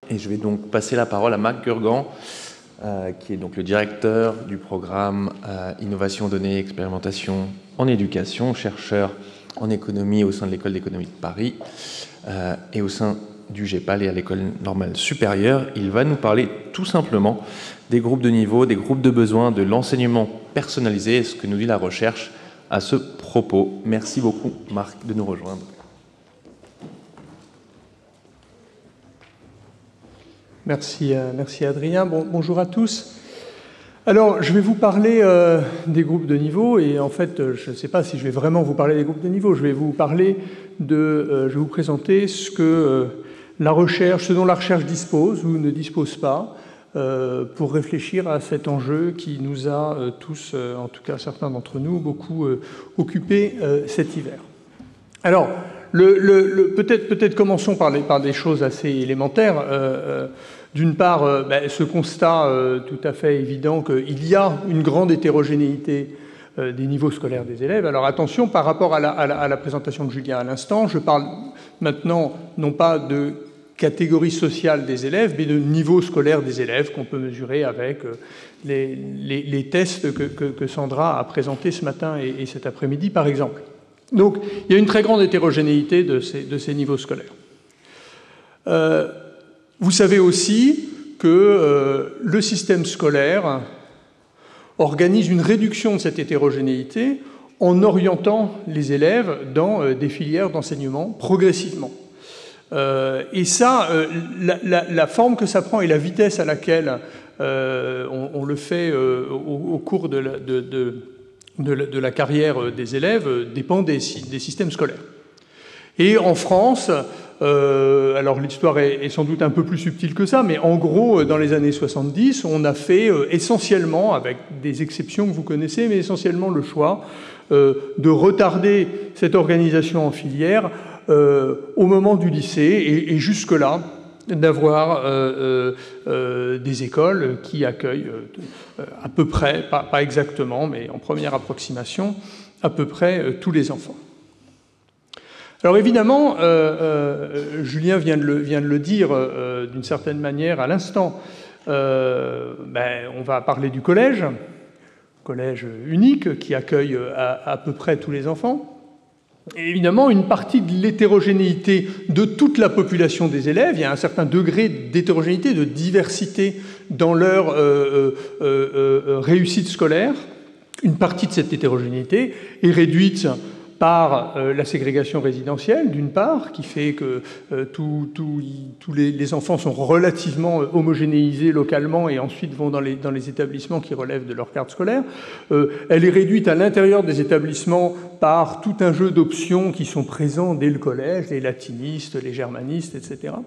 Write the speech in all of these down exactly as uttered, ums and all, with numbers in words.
et je vais donc passer la parole à Marc Gurgan, euh, qui est donc le directeur du programme euh, Innovation, Données, Expérimentation en éducation, chercheur en économie au sein de l'École d'économie de Paris euh, et au sein du GEPAL et à l'École normale supérieure. Il va nous parler tout simplement des groupes de niveau, des groupes de besoins, de l'enseignement personnalisé et ce que nous dit la recherche à ce propos. Merci beaucoup, Marc, de nous rejoindre. Merci, euh, merci Adrien. Bon, bonjour à tous. Alors, je vais vous parler euh, des groupes de niveau, et en fait, je ne sais pas si je vais vraiment vous parler des groupes de niveau. Je vais vous parler de, euh, je vais vous présenter ce que euh, la recherche, ce dont la recherche dispose ou ne dispose pas, euh, pour réfléchir à cet enjeu qui nous a euh, tous, euh, en tout cas certains d'entre nous, beaucoup euh, occupés euh, cet hiver. Alors, le, le, le, peut-être, peut-être commençons par, les, par des choses assez élémentaires. Euh, euh, D'une part, euh, ben, ce constat euh, tout à fait évident qu'il y a une grande hétérogénéité euh, des niveaux scolaires des élèves. Alors attention, par rapport à la, à la, à la présentation de Julien à l'instant, je parle maintenant non pas de catégorie sociale des élèves, mais de niveau scolaire des élèves qu'on peut mesurer avec euh, les, les, les tests que, que, que Sandra a présentés ce matin et, et cet après-midi, par exemple. Donc, il y a une très grande hétérogénéité de ces, de ces niveaux scolaires. Euh, vous savez aussi que euh, le système scolaire organise une réduction de cette hétérogénéité en orientant les élèves dans euh, des filières d'enseignement progressivement. Euh, et ça, euh, la, la, la forme que ça prend et la vitesse à laquelle euh, on, on le fait euh, au, au cours de la, de, de De la, de la carrière des élèves dépend des, des systèmes scolaires. Et en France, euh, alors l'histoire est, est sans doute un peu plus subtile que ça, mais en gros, dans les années soixante-dix, on a fait euh, essentiellement, avec des exceptions que vous connaissez, mais essentiellement le choix euh, de retarder cette organisation en filière euh, au moment du lycée et, et jusque-là, d'avoir euh, euh, des écoles qui accueillent euh, à peu près, pas, pas exactement, mais en première approximation, à peu près euh, tous les enfants. Alors évidemment, euh, euh, Julien vient de le, vient de le dire euh, d'une certaine manière à l'instant, euh, ben, on va parler du collège, collège unique qui accueille à, à peu près tous les enfants. Et évidemment, une partie de l'hétérogénéité de toute la population des élèves, il y a un certain degré d'hétérogénéité, de diversité dans leur euh, euh, euh, réussite scolaire. Une partie de cette hétérogénéité est réduite par euh, la ségrégation résidentielle, d'une part, qui fait que euh, tous tout, tout les, les enfants sont relativement homogénéisés localement et ensuite vont dans les, dans les établissements qui relèvent de leur carte scolaire. Euh, elle est réduite à l'intérieur des établissements par tout un jeu d'options qui sont présents dès le collège, les latinistes, les germanistes, et cetera.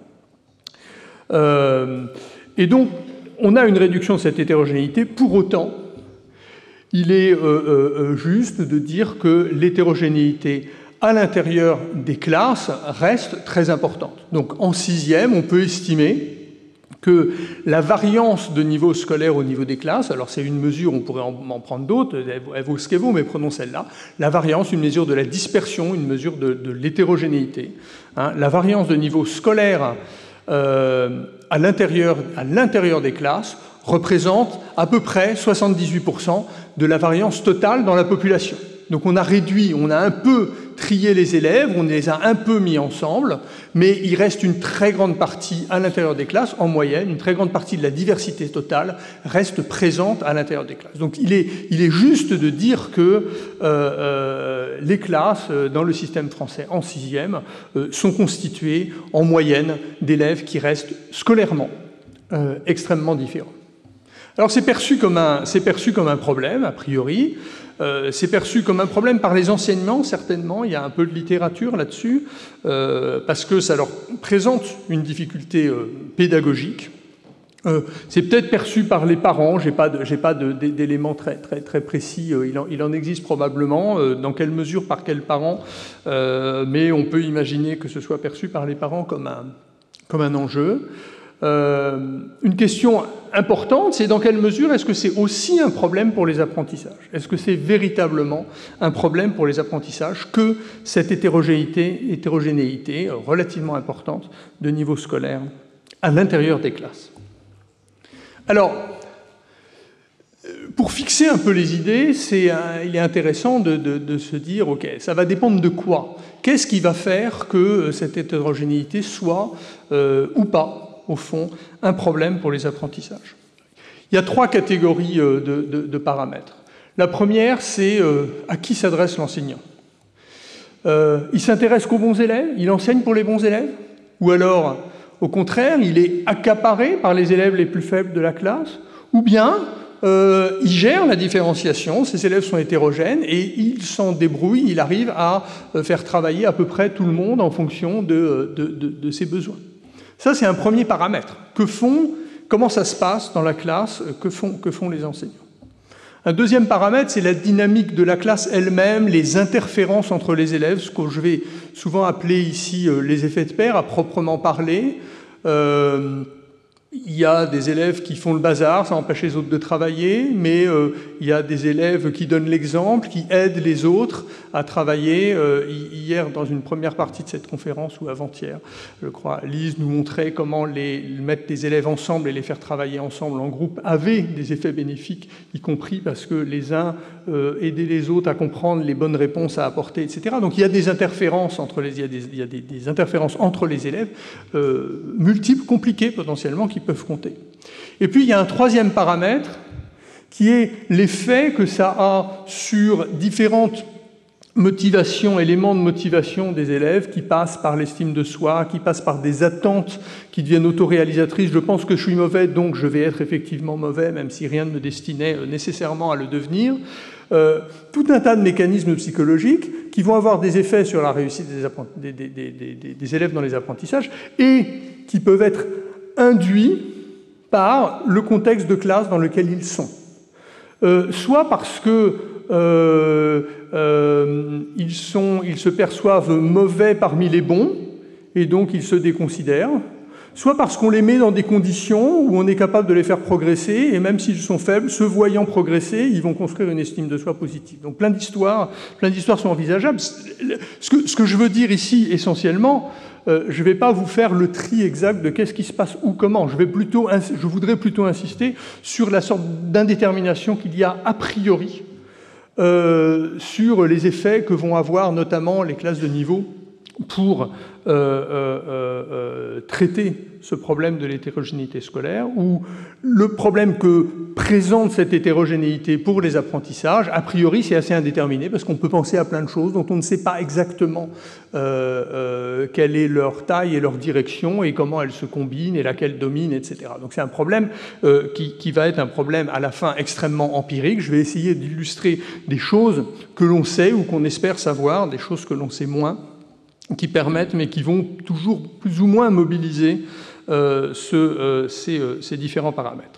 Euh, et donc, on a une réduction de cette hétérogénéité. Pour autant, il est euh, euh, juste de dire que l'hétérogénéité à l'intérieur des classes reste très importante. Donc en sixième, on peut estimer que la variance de niveau scolaire au niveau des classes, alors c'est une mesure, on pourrait en, en prendre d'autres, elle vaut ce qu'elle vaut, mais prenons celle-là, la variance, une mesure de la dispersion, une mesure de, de l'hétérogénéité. Hein, la variance de niveau scolaire euh, à l'intérieur à l'intérieur des classes représente à peu près soixante-dix-huit pour cent de la variance totale dans la population. Donc on a réduit, on a un peu trié les élèves, on les a un peu mis ensemble, mais il reste une très grande partie à l'intérieur des classes, en moyenne, une très grande partie de la diversité totale reste présente à l'intérieur des classes. Donc il est, il est juste de dire que euh, euh, les classes euh, dans le système français en sixième euh, sont constituées en moyenne d'élèves qui restent scolairement euh, extrêmement différents. Alors c'est perçu comme un, c'est perçu comme un problème, a priori. Euh, c'est perçu comme un problème par les enseignants, certainement. Il y a un peu de littérature là-dessus, euh, parce que ça leur présente une difficulté euh, pédagogique. Euh, c'est peut-être perçu par les parents. J'ai pas, de, j'ai pas de, d'éléments très, très, très précis. Euh, il, en, il en existe probablement. Euh, dans quelle mesure, par quels parents euh, mais on peut imaginer que ce soit perçu par les parents comme un, comme un enjeu. Euh, une question importante, c'est dans quelle mesure est-ce que c'est aussi un problème pour les apprentissages? Est-ce que c'est véritablement un problème pour les apprentissages que cette hétérogénéité, hétérogénéité relativement importante de niveau scolaire à l'intérieur des classes. Alors, pour fixer un peu les idées, c'est un, il est intéressant de, de, de se dire, OK, ça va dépendre de quoi? Qu'est-ce qui va faire que cette hétérogénéité soit, euh, ou pas, au fond, un problème pour les apprentissages? Il y a trois catégories de, de, de paramètres. La première, c'est euh, à qui s'adresse l'enseignant. Euh, il s'intéresse qu'aux bons élèves? Il enseigne pour les bons élèves? Ou alors, au contraire, il est accaparé par les élèves les plus faibles de la classe? Ou bien, euh, il gère la différenciation, ces élèves sont hétérogènes, et il s'en débrouille, il arrive à faire travailler à peu près tout le monde en fonction de, de, de, de ses besoins. Ça, c'est un premier paramètre. Que font, comment ça se passe dans la classe? Que font, que font les enseignants? Un deuxième paramètre, c'est la dynamique de la classe elle-même, les interférences entre les élèves, ce que je vais souvent appeler ici les effets de pair, à proprement parler. Euh, il y a des élèves qui font le bazar, ça empêche les autres de travailler, mais euh, il y a des élèves qui donnent l'exemple, qui aident les autres à travailler. Euh, hier, dans une première partie de cette conférence, ou avant-hier, je crois, Lise nous montrait comment les, mettre les élèves ensemble et les faire travailler ensemble en groupe avait des effets bénéfiques, y compris parce que les uns euh, aidaient les autres à comprendre les bonnes réponses à apporter, et cetera. Donc il y a des interférences entre les, il y a des, il y a des, des interférences entre les élèves, euh, multiples, compliquées potentiellement, qui peuvent compter. Et puis il y a un troisième paramètre qui est l'effet que ça a sur différentes motivations, éléments de motivation des élèves qui passent par l'estime de soi, qui passent par des attentes qui deviennent autoréalisatrices. Je pense que je suis mauvais, donc je vais être effectivement mauvais, même si rien ne me destinait nécessairement à le devenir. Euh, tout un tas de mécanismes psychologiques qui vont avoir des effets sur la réussite des, des, des, des, des élèves dans les apprentissages et qui peuvent être induits par le contexte de classe dans lequel ils sont. Euh, soit parce que euh, euh, ils, sont, ils se perçoivent mauvais parmi les bons, et donc ils se déconsidèrent, soit parce qu'on les met dans des conditions où on est capable de les faire progresser, et même s'ils sont faibles, se voyant progresser, ils vont construire une estime de soi positive. Donc plein d'histoires, plein d'histoires sont envisageables. Ce que, ce que je veux dire ici, essentiellement, Euh, je ne vais pas vous faire le tri exact de qu'est-ce qui se passe ou comment. Je, vais plutôt, je voudrais plutôt insister sur la sorte d'indétermination qu'il y a a priori euh, sur les effets que vont avoir notamment les classes de niveau pour euh, euh, euh, traiter ce problème de l'hétérogénéité scolaire, ou le problème que présente cette hétérogénéité pour les apprentissages, a priori c'est assez indéterminé, parce qu'on peut penser à plein de choses dont on ne sait pas exactement euh, euh, quelle est leur taille et leur direction, et comment elles se combinent, et laquelle domine, et cetera. Donc c'est un problème euh, qui, qui va être un problème à la fin extrêmement empirique. Je vais essayer d'illustrer des choses que l'on sait ou qu'on espère savoir, des choses que l'on sait moins, qui permettent, mais qui vont toujours plus ou moins mobiliser euh, ce, euh, ces, euh, ces différents paramètres.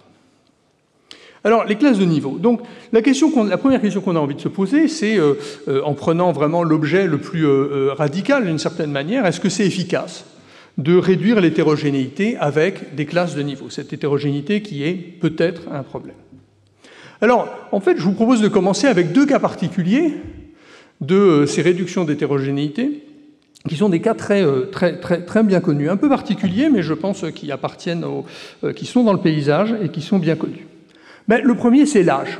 Alors, les classes de niveau. Donc, la, question qu'on, la première question qu'on a envie de se poser, c'est, euh, euh, en prenant vraiment l'objet le plus euh, radical d'une certaine manière, est-ce que c'est efficace de réduire l'hétérogénéité avec des classes de niveau? Cette hétérogénéité qui est peut-être un problème. Alors, en fait, je vous propose de commencer avec deux cas particuliers de euh, ces réductions d'hétérogénéité, qui sont des cas très, très, très, très bien connus, un peu particuliers, mais je pense qui appartiennent au, euh, qui sont dans le paysage et qui sont bien connus. Ben, le premier, c'est l'âge.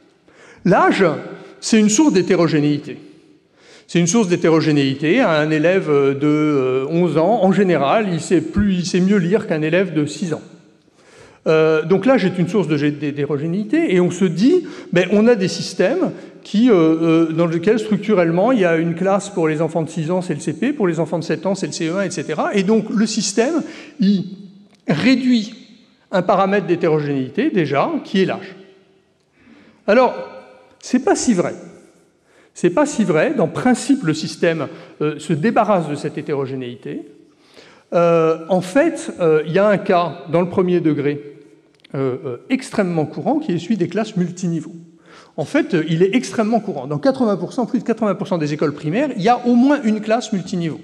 L'âge, c'est une source d'hétérogénéité. C'est une source d'hétérogénéité. Un élève de onze ans, en général, il sait, plus, il sait mieux lire qu'un élève de six ans. Euh, donc l'âge est une source d'hétérogénéité, et on se dit, ben, on a des systèmes qui, euh, euh, dans lesquels structurellement il y a une classe pour les enfants de six ans, c'est le C P, pour les enfants de sept ans, c'est le C E un, et cetera. Et donc le système, il réduit un paramètre d'hétérogénéité, déjà, qui est l'âge. Alors, c'est pas si vrai. C'est pas si vrai. Dans principe, le système euh, se débarrasse de cette hétérogénéité. Euh, en fait, euh, il y a un cas, dans le premier degré, euh, euh, extrêmement courant, qui est celui des classes multiniveaux. En fait, il est extrêmement courant. Dans quatre-vingts pour cent, plus de quatre-vingts pour cent des écoles primaires, il y a au moins une classe multiniveau.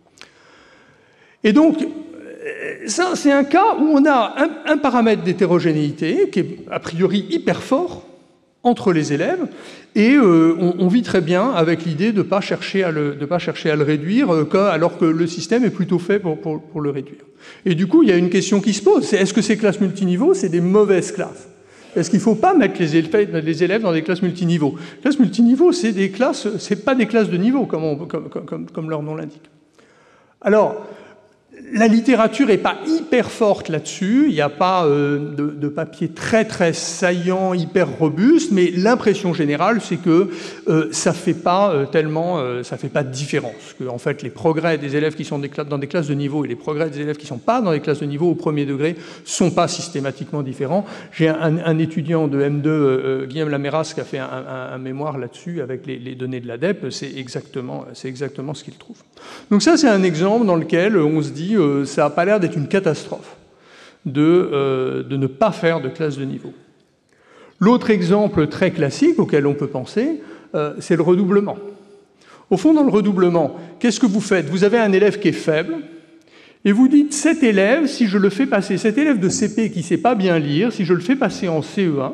Et donc, ça, c'est un cas où on a un, un paramètre d'hétérogénéité qui est a priori hyper fort entre les élèves, et euh, on, on vit très bien avec l'idée de ne pas chercher à le, de pas chercher à le réduire, euh, alors que le système est plutôt fait pour, pour, pour le réduire. Et du coup, il y a une question qui se pose, c'est est-ce que ces classes multiniveaux, c'est des mauvaises classes? Est-ce qu'il ne faut pas mettre les élèves, les élèves dans des classes multiniveaux? Les classes multiniveaux, c'est des classes, c'est pas des classes de niveau, comme, on, comme, comme, comme leur nom l'indique. Alors, la littérature n'est pas hyper forte là-dessus, il n'y a pas euh, de, de papier très très saillant, hyper robuste, mais l'impression générale, c'est que euh, ça ne fait pas euh, tellement, euh, ça fait pas de différence. Que, en fait, les progrès des élèves qui sont des dans des classes de niveau et les progrès des élèves qui ne sont pas dans des classes de niveau au premier degré ne sont pas systématiquement différents. J'ai un, un étudiant de M deux, euh, Guillaume Laméras, qui a fait un, un, un mémoire là-dessus avec les, les données de l'ADEPE, c'est exactement, c'est exactement ce qu'il trouve. Donc ça, c'est un exemple dans lequel on se dit Euh, ça n'a pas l'air d'être une catastrophe de, euh, de ne pas faire de classe de niveau. L'autre exemple très classique auquel on peut penser, euh, c'est le redoublement. Au fond, dans le redoublement, qu'est-ce que vous faites? Vous avez un élève qui est faible, et vous dites, cet élève, si je le fais passer, cet élève de C P qui ne sait pas bien lire, si je le fais passer en C E un,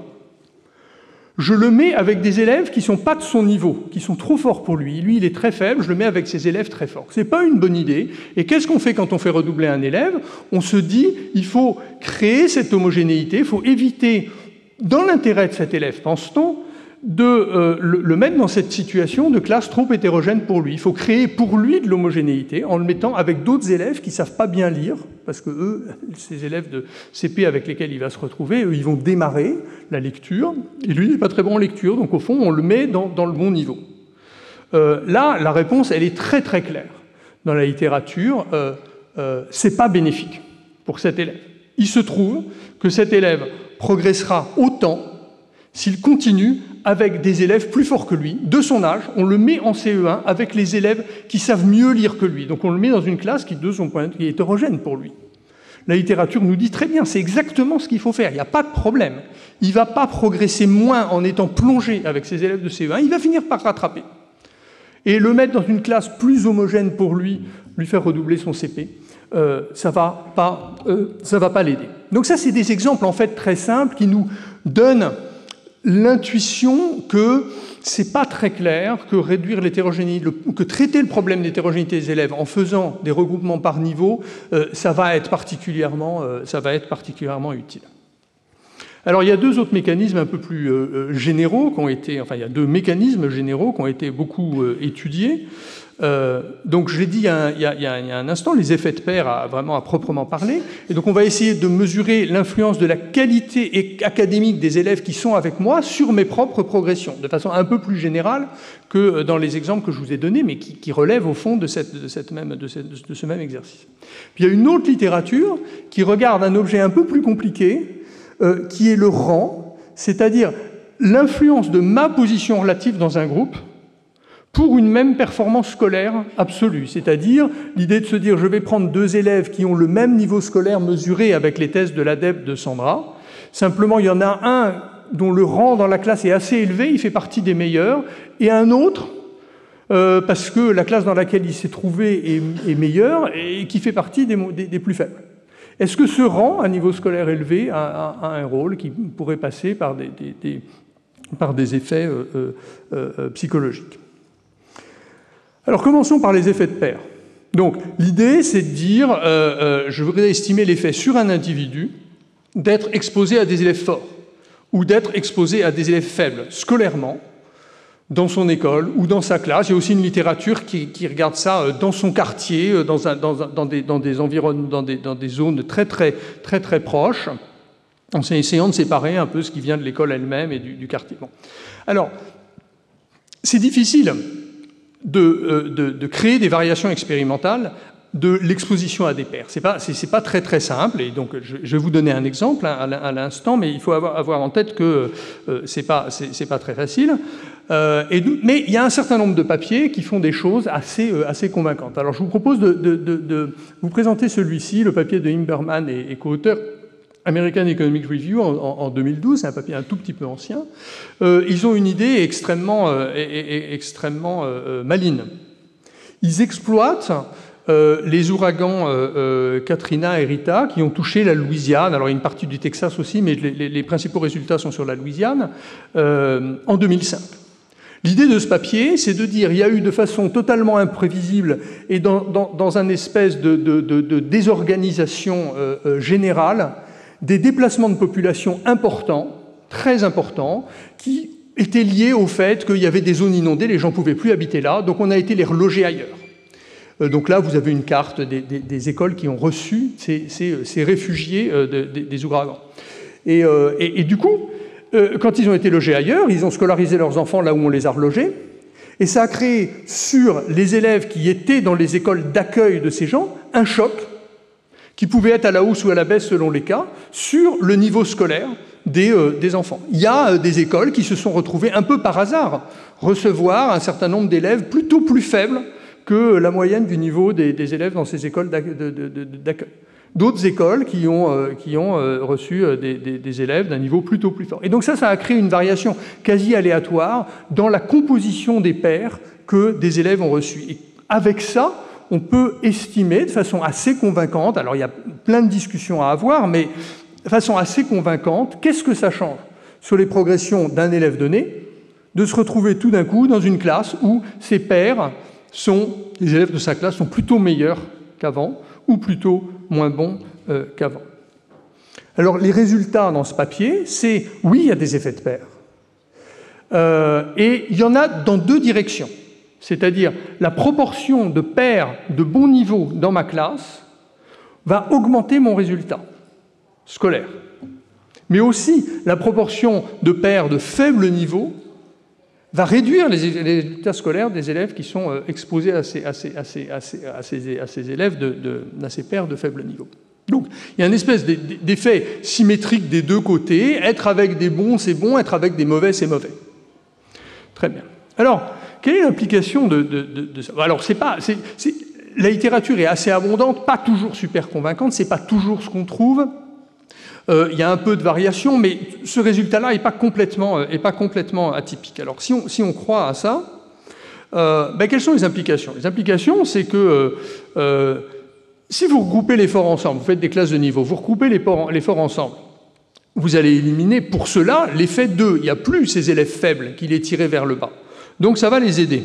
je le mets avec des élèves qui ne sont pas de son niveau, qui sont trop forts pour lui. Lui, il est très faible, je le mets avec ses élèves très forts. Ce n'est pas une bonne idée. Et qu'est-ce qu'on fait quand on fait redoubler un élève? On se dit, il faut créer cette homogénéité, il faut éviter, dans l'intérêt de cet élève, pense-t-on, de euh, le, le mettre dans cette situation de classe trop hétérogène pour lui. Il faut créer pour lui de l'homogénéité en le mettant avec d'autres élèves qui ne savent pas bien lire, parce que eux, ces élèves de C P avec lesquels il va se retrouver, eux, ils vont démarrer la lecture, et lui, il n'est pas très bon en lecture, donc au fond, on le met dans, dans le bon niveau. Euh, là, la réponse, elle est très très claire. Dans la littérature, euh, euh, c'est pas bénéfique pour cet élève. Il se trouve que cet élève progressera autant s'il continue avec des élèves plus forts que lui, de son âge, on le met en C E un avec les élèves qui savent mieux lire que lui. Donc on le met dans une classe qui, de son point de vue, est hétérogène pour lui. La littérature nous dit très bien, c'est exactement ce qu'il faut faire, il n'y a pas de problème. Il ne va pas progresser moins en étant plongé avec ses élèves de C E un, il va finir par rattraper. Et le mettre dans une classe plus homogène pour lui, lui faire redoubler son C P, euh, ça ne va pas, euh, ça va pas l'aider. Donc ça, c'est des exemples en fait très simples qui nous donnent l'intuition que c'est pas très clair que réduire l'hétérogénéité, que traiter le problème d'hétérogénéité des élèves en faisant des regroupements par niveau, euh, ça va être particulièrement, euh, ça va être particulièrement utile. Alors il y a deux autres mécanismes un peu plus euh, généraux qui ont été, enfin il y a deux mécanismes généraux qui ont été beaucoup euh, étudiés. Euh, donc je l'ai dit il y, a un, il, y a, il y a un instant, les effets de pair à, vraiment à proprement parler. Et donc on va essayer de mesurer l'influence de la qualité académique des élèves qui sont avec moi sur mes propres progressions, de façon un peu plus générale que dans les exemples que je vous ai donnés, mais qui, qui relèvent au fond de, cette, de, cette même, de, cette, de ce même exercice. Puis il y a une autre littérature qui regarde un objet un peu plus compliqué, euh, qui est le rang, c'est-à-dire l'influence de ma position relative dans un groupe pour une même performance scolaire absolue, c'est-à-dire l'idée de se dire je vais prendre deux élèves qui ont le même niveau scolaire mesuré avec les tests de l'ADEPE de Sandra, simplement il y en a un dont le rang dans la classe est assez élevé, il fait partie des meilleurs, et un autre, euh, parce que la classe dans laquelle il s'est trouvé est, est meilleure, et qui fait partie des, des, des plus faibles. Est-ce que ce rang, à niveau scolaire élevé, a, a, a un rôle qui pourrait passer par des, des, des, par des effets euh, euh, euh, psychologiques? Alors commençons par les effets de pair. Donc l'idée c'est de dire, euh, euh, je voudrais estimer l'effet sur un individu d'être exposé à des élèves forts ou d'être exposé à des élèves faibles, scolairement, dans son école ou dans sa classe. Il y a aussi une littérature qui, qui regarde ça dans son quartier, dans, un, dans, un, dans, des, dans des environnements, dans des, dans des zones très très très très proches, en essayant de séparer un peu ce qui vient de l'école elle-même et du, du quartier. Bon. Alors, c'est difficile De, de, de créer des variations expérimentales de l'exposition à des pairs. Ce n'est pas, c'est pas très très simple, et donc je, je vais vous donner un exemple hein, à l'instant, mais il faut avoir, avoir en tête que euh, ce n'est pas, c'est pas très facile. Euh, et, mais il y a un certain nombre de papiers qui font des choses assez, euh, assez convaincantes. Alors je vous propose de, de, de, de vous présenter celui-ci, le papier de Imberman et, et co-auteur, American Economic Review en, en deux mille douze, c'est un papier un tout petit peu ancien. Euh, ils ont une idée extrêmement, euh, extrêmement euh, maligne. Ils exploitent euh, les ouragans euh, euh, Katrina et Rita qui ont touché la Louisiane, alors il y a une partie du Texas aussi, mais les, les, les principaux résultats sont sur la Louisiane, euh, en deux mille cinq. L'idée de ce papier, c'est de dire qu'il y a eu de façon totalement imprévisible et dans, dans, dans une espèce de, de, de, de désorganisation euh, euh, générale, des déplacements de population importants, très importants, qui étaient liés au fait qu'il y avait des zones inondées, les gens ne pouvaient plus habiter là, donc on a été les reloger ailleurs. Euh, donc là, vous avez une carte des, des, des écoles qui ont reçu ces, ces, ces réfugiés euh, de, de, des ouragans. Et, euh, et, et du coup, quand ils ont été logés ailleurs, ils ont scolarisé leurs enfants là où on les a relogés, et ça a créé sur les élèves qui étaient dans les écoles d'accueil de ces gens un choc qui pouvait être à la hausse ou à la baisse selon les cas, sur le niveau scolaire des, euh, des enfants. Il y a euh, des écoles qui se sont retrouvées un peu par hasard recevoir un certain nombre d'élèves plutôt plus faibles que la moyenne du niveau des, des élèves dans ces écoles d'accueil. D'autres écoles qui ont, euh, qui ont euh, reçu euh, des, des, des élèves d'un niveau plutôt plus fort. Et donc ça, ça a créé une variation quasi aléatoire dans la composition des pairs que des élèves ont reçus. Et avec ça, on peut estimer de façon assez convaincante, alors il y a plein de discussions à avoir, mais de façon assez convaincante, qu'est-ce que ça change sur les progressions d'un élève donné, de se retrouver tout d'un coup dans une classe où ses pairs sont, les élèves de sa classe sont plutôt meilleurs qu'avant, ou plutôt moins bons euh, qu'avant. Alors, les résultats dans ce papier, c'est, oui, il y a des effets de pair. Euh, et il y en a dans deux directions. C'est-à-dire, la proportion de pairs de bon niveau dans ma classe va augmenter mon résultat scolaire. Mais aussi, la proportion de pairs de faible niveau va réduire les, les résultats scolaires des élèves qui sont euh, exposés à ces, à ces, à ces, à ces, à ces, à ces élèves, de, de, à ces pairs de faible niveau. Donc, il y a une espèce d'effet symétrique des deux côtés. Être avec des bons, c'est bon. Être avec des mauvais, c'est mauvais. Très bien. Alors, quelle est l'implication de, de, de, de ça? Alors, c'est pas, c'est, c'est, la littérature est assez abondante, pas toujours super convaincante, c'est pas toujours ce qu'on trouve. Euh, il y a un peu de variation, mais ce résultat-là n'est pas complètement, euh, est pas complètement atypique. Alors, si on, si on croit à ça, euh, ben, quelles sont les implications? Les implications, c'est que euh, euh, si vous regroupez l'effort ensemble, vous faites des classes de niveau, vous regroupez l'effort ensemble, vous allez éliminer pour cela l'effet deux. Il n'y a plus ces élèves faibles qui les tiraient vers le bas. Donc, ça va les aider.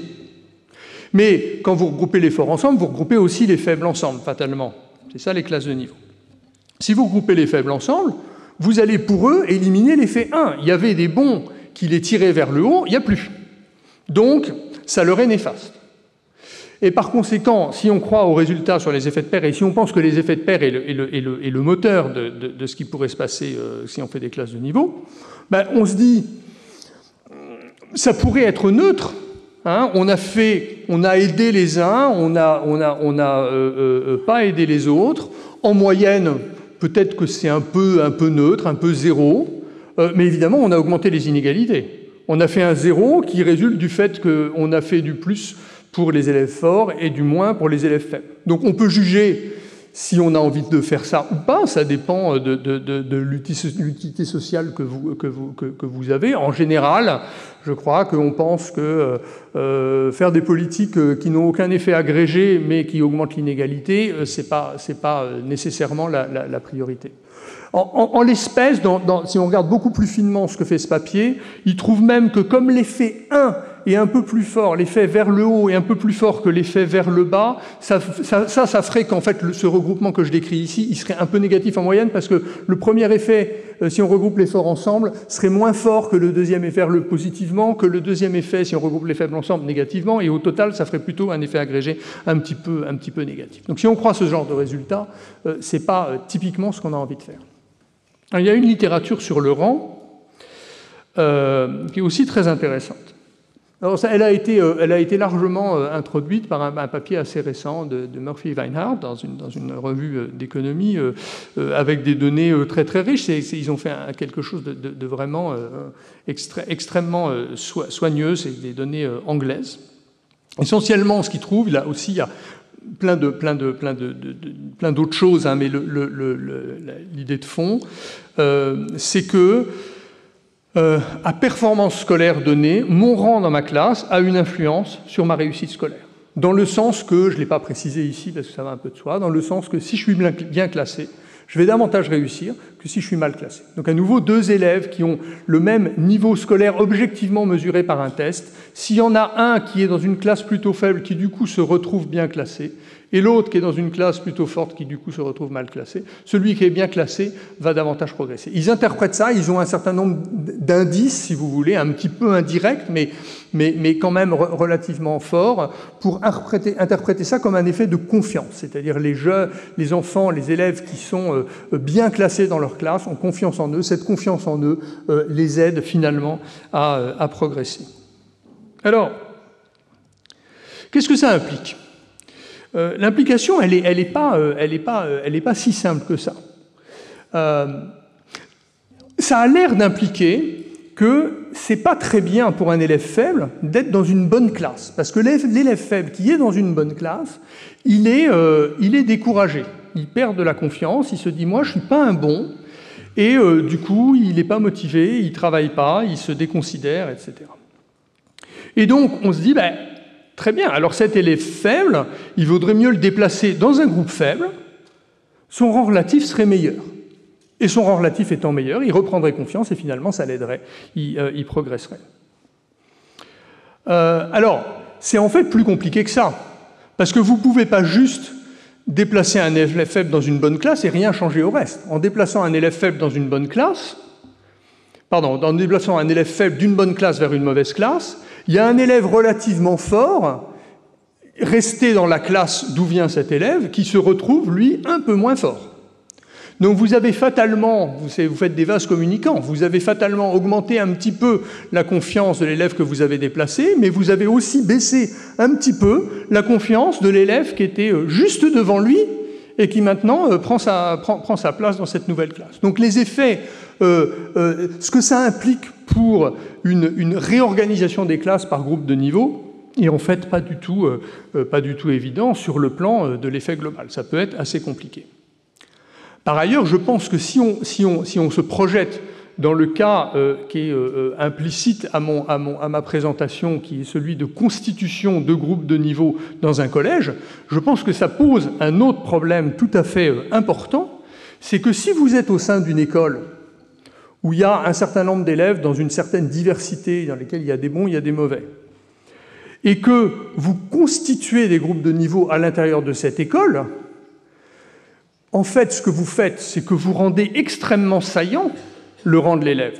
Mais quand vous regroupez l'effort ensemble, vous regroupez aussi les faibles ensemble, fatalement. C'est ça les classes de niveau. Si vous groupez les faibles ensemble, vous allez pour eux éliminer l'effet un. Il y avait des bons qui les tiraient vers le haut, il n'y a plus. Donc, ça leur est néfaste. Et par conséquent, si on croit aux résultats sur les effets de pair, et si on pense que les effets de pair est le, est le, est le, est le moteur de, de, de ce qui pourrait se passer euh, si on fait des classes de niveau, ben, on se dit, ça pourrait être neutre. Hein, on a fait, on a aidé les uns, on n'a on a, on a, euh, euh, pas aidé les autres. En moyenne, peut-être que c'est un peu, un peu neutre, un peu zéro, euh, mais évidemment, on a augmenté les inégalités. On a fait un zéro qui résulte du fait qu'on a fait du plus pour les élèves forts et du moins pour les élèves faibles. Donc on peut juger si on a envie de faire ça ou pas, ça dépend de, de, de, de l'utilité sociale que vous, que, vous, que, que vous avez. En général, je crois qu'on pense que euh, faire des politiques qui n'ont aucun effet agrégé mais qui augmentent l'inégalité, ce n'est pas, c'est pas nécessairement la, la, la priorité. En, en, en l'espèce, dans, dans, si on regarde beaucoup plus finement ce que fait ce papier, il trouve même que comme l'effet un est un peu plus fort, l'effet vers le haut est un peu plus fort que l'effet vers le bas, ça, ça, ça, ça ferait qu'en fait, le, ce regroupement que je décris ici, il serait un peu négatif en moyenne, parce que le premier effet, euh, si on regroupe les forts ensemble, serait moins fort que le deuxième effet vers le positivement, que le deuxième effet, si on regroupe les faibles ensemble, négativement, et au total, ça ferait plutôt un effet agrégé un petit peu, un petit peu négatif. Donc si on croit ce genre de résultat, euh, c'est pas euh, typiquement ce qu'on a envie de faire. Alors, il y a une littérature sur le rang euh, qui est aussi très intéressante. Alors, ça, elle, a été, euh, elle a été largement euh, introduite par un, un papier assez récent de, de Murphy Weinhardt dans une, dans une revue euh, d'économie euh, euh, avec des données euh, très très riches. C'est, c'est, ils ont fait un, quelque chose de, de, de vraiment euh, extré, extrêmement euh, so, soigneux. C'est des données euh, anglaises. Essentiellement, ce qu'ils trouvent, là aussi, il y a plein de plein de plein de, de, de plein d'autres choses, hein, mais le, le, le, le, l'idée de fond, euh, c'est que euh, à performance scolaire donnée, mon rang dans ma classe a une influence sur ma réussite scolaire. dans le sens que, je ne l'ai pas précisé ici parce que ça va un peu de soi, dans le sens que si je suis bien classé, je vais davantage réussir que si je suis mal classé. Donc à nouveau, deux élèves qui ont le même niveau scolaire objectivement mesuré par un test, s'il y en a un qui est dans une classe plutôt faible, qui du coup se retrouve bien classé, et l'autre qui est dans une classe plutôt forte, qui du coup se retrouve mal classé, celui qui est bien classé va davantage progresser. Ils interprètent ça, ils ont un certain nombre d'indices, si vous voulez, un petit peu indirects, mais, mais, mais quand même re relativement forts, pour interpréter, interpréter ça comme un effet de confiance. C'est-à-dire les jeunes, les enfants, les élèves qui sont euh, bien classés dans leur classe ont confiance en eux, cette confiance en eux euh, les aide finalement à, euh, à progresser. Alors, qu'est-ce que ça implique ? Euh, L'implication, elle n'est elle est pas, euh, elle est pas, euh, elle est pas si simple que ça. Euh, ça a l'air d'impliquer que c'est pas très bien pour un élève faible d'être dans une bonne classe, parce que l'élève faible qui est dans une bonne classe, il est, euh, il est découragé, il perd de la confiance, il se dit moi je suis pas un bon, et euh, du coup il n'est pas motivé, il travaille pas, il se déconsidère, et cetera. Et donc on se dit ben très bien, alors cet élève faible, il vaudrait mieux le déplacer dans un groupe faible, son rang relatif serait meilleur. Et son rang relatif étant meilleur, il reprendrait confiance et finalement ça l'aiderait, il, euh, il progresserait. Euh, alors, c'est en fait plus compliqué que ça, parce que vous ne pouvez pas juste déplacer un élève faible dans une bonne classe et rien changer au reste. En déplaçant un élève faible dans une bonne classe, pardon, en déplaçant un élève faible d'une bonne classe vers une mauvaise classe, il y a un élève relativement fort, resté dans la classe d'où vient cet élève, qui se retrouve, lui, un peu moins fort. Donc vous avez fatalement, vous, savez, vous faites des vases communicants, vous avez fatalement augmenté un petit peu la confiance de l'élève que vous avez déplacé, mais vous avez aussi baissé un petit peu la confiance de l'élève qui était juste devant lui et qui maintenant prend sa, prend, prend sa place dans cette nouvelle classe. Donc les effets, euh, euh, ce que ça implique pour une, une réorganisation des classes par groupe de niveau, est en fait pas du tout, euh, pas du tout évident sur le plan de l'effet global. Ça peut être assez compliqué. Par ailleurs, je pense que si on, si on, si on se projette dans le cas euh, qui est euh, implicite à, mon, à, mon, à ma présentation, qui est celui de constitution de groupes de niveau dans un collège, je pense que ça pose un autre problème tout à fait euh, important, c'est que si vous êtes au sein d'une école où il y a un certain nombre d'élèves dans une certaine diversité, dans lesquels il y a des bons, il y a des mauvais, et que vous constituez des groupes de niveau à l'intérieur de cette école, en fait, ce que vous faites, c'est que vous rendez extrêmement saillant le rang de l'élève.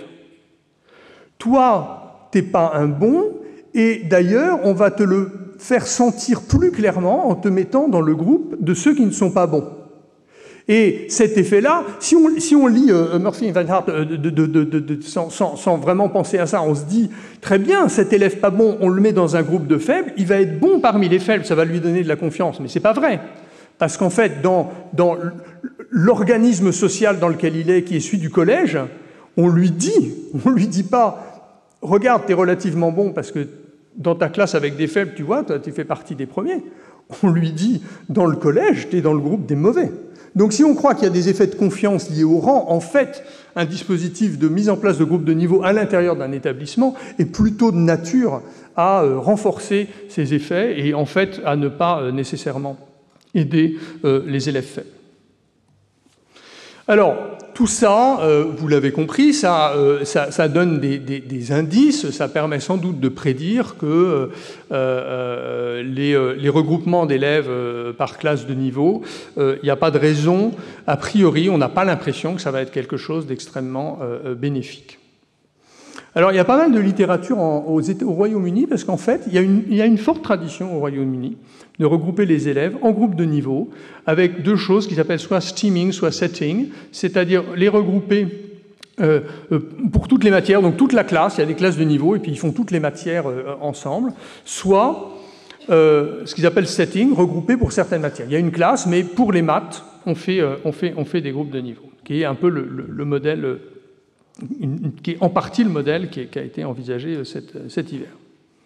Toi, t'es pas un bon, et d'ailleurs, on va te le faire sentir plus clairement en te mettant dans le groupe de ceux qui ne sont pas bons. Et cet effet-là, si on, si on lit euh, Murphy et Van Hart euh, de, de, de, de, de, sans, sans, sans vraiment penser à ça, on se dit, très bien, cet élève pas bon, on le met dans un groupe de faibles, il va être bon parmi les faibles, ça va lui donner de la confiance, mais c'est pas vrai. Parce qu'en fait, dans, dans l'organisme social dans lequel il est, qui est celui du collège, on lui dit, on lui dit pas, regarde, t'es relativement bon parce que dans ta classe avec des faibles, tu vois, tu fais partie des premiers. On lui dit, dans le collège, t'es dans le groupe des mauvais. Donc si on croit qu'il y a des effets de confiance liés au rang, en fait, un dispositif de mise en place de groupes de niveau à l'intérieur d'un établissement est plutôt de nature à euh, renforcer ces effets et en fait à ne pas euh, nécessairement aider euh, les élèves faibles. Alors, tout ça, euh, vous l'avez compris, ça, euh, ça, ça donne des, des, des indices, ça permet sans doute de prédire que euh, euh, les, euh, les regroupements d'élèves euh, par classe de niveau, il euh, n'y a pas de raison, a priori, on n'a pas l'impression que ça va être quelque chose d'extrêmement euh, bénéfique. Alors, il y a pas mal de littérature en, aux, au Royaume-Uni, parce qu'en fait, il y, a une, il y a une forte tradition au Royaume-Uni de regrouper les élèves en groupes de niveau, avec deux choses qui s'appellent soit steaming, soit setting, c'est-à-dire les regrouper euh, pour toutes les matières, donc toute la classe, il y a des classes de niveau, et puis ils font toutes les matières euh, ensemble, soit euh, ce qu'ils appellent setting, regrouper pour certaines matières. Il y a une classe, mais pour les maths, on fait, euh, on fait, on fait des groupes de niveau, qui est un peu le, le, le modèle... Euh, qui est en partie le modèle qui a été envisagé cet, cet hiver.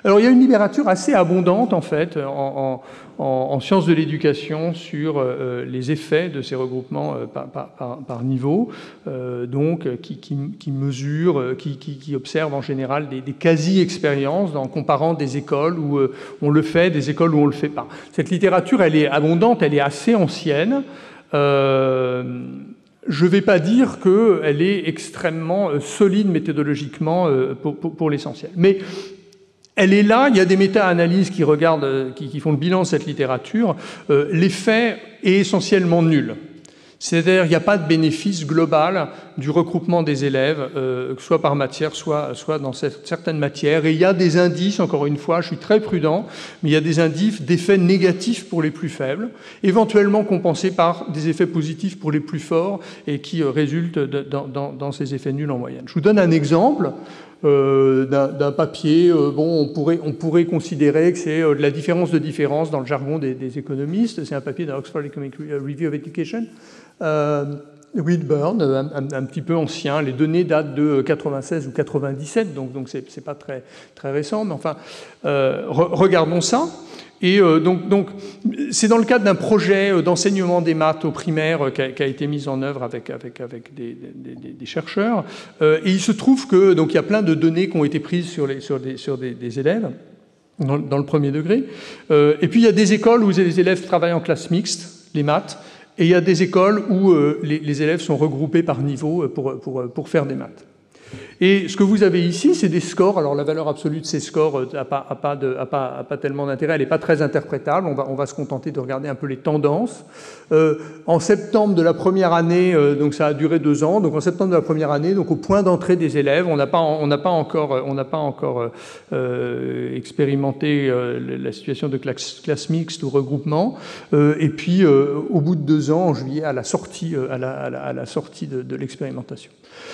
Alors il y a une littérature assez abondante en fait en, en, en sciences de l'éducation sur euh, les effets de ces regroupements euh, par, par, par niveau, euh, donc qui, qui, qui mesurent, qui, qui, qui observent en général des, des quasi-expériences en comparant des écoles où euh, on le fait, des écoles où on le fait pas. Cette littérature, elle est abondante, elle est assez ancienne. Euh, Je ne vais pas dire qu'elle est extrêmement solide méthodologiquement pour, pour, pour l'essentiel. Mais elle est là, il y a des méta-analyses qui, regardent, qui, qui font le bilan de cette littérature. Euh, l'effet est essentiellement nul. C'est-à-dire qu'il n'y a pas de bénéfice global du regroupement des élèves, euh, soit par matière, soit, soit dans certaines matières. Et il y a des indices, encore une fois, je suis très prudent, mais il y a des indices d'effets négatifs pour les plus faibles, éventuellement compensés par des effets positifs pour les plus forts et qui euh, résultent de, dans, dans, dans ces effets nuls en moyenne. Je vous donne un exemple. Euh, d'un papier, euh, bon, on pourrait, on pourrait considérer que c'est euh, de la différence de différence dans le jargon des, des économistes. C'est un papier de l'Oxford Economic Review of Education. Euh, Whitburn, un, un, un petit peu ancien, les données datent de quatre-vingt-seize ou quatre-vingt-dix-sept, donc donc c'est c'est pas très très récent, mais enfin, euh, re regardons ça. Et euh, donc, donc, c'est dans le cadre d'un projet d'enseignement des maths au primaire qui a, qui a été mis en œuvre avec, avec, avec des, des, des chercheurs. Euh, et il se trouve que donc il y a plein de données qui ont été prises sur, les, sur, des, sur des, des élèves dans, dans le premier degré. Euh, et puis il y a des écoles où les élèves travaillent en classe mixte, les maths, et il y a des écoles où euh, les, les élèves sont regroupés par niveau pour, pour, pour faire des maths. Et ce que vous avez ici, c'est des scores. Alors la valeur absolue de ces scores n'a pas, a pas, de, a pas, a pas tellement d'intérêt, elle n'est pas très interprétable. On va, on va se contenter de regarder un peu les tendances. Euh, en septembre de la première année, euh, donc ça a duré deux ans, donc en septembre de la première année, donc au point d'entrée des élèves, on n'a pas, on n'a pas encore, on n'a pas encore euh, expérimenté euh, la situation de classe, classe mixte ou regroupement. Euh, et puis euh, au bout de deux ans, en juillet, à la sortie, à la, à la, à la sortie de, de l'expérimentation.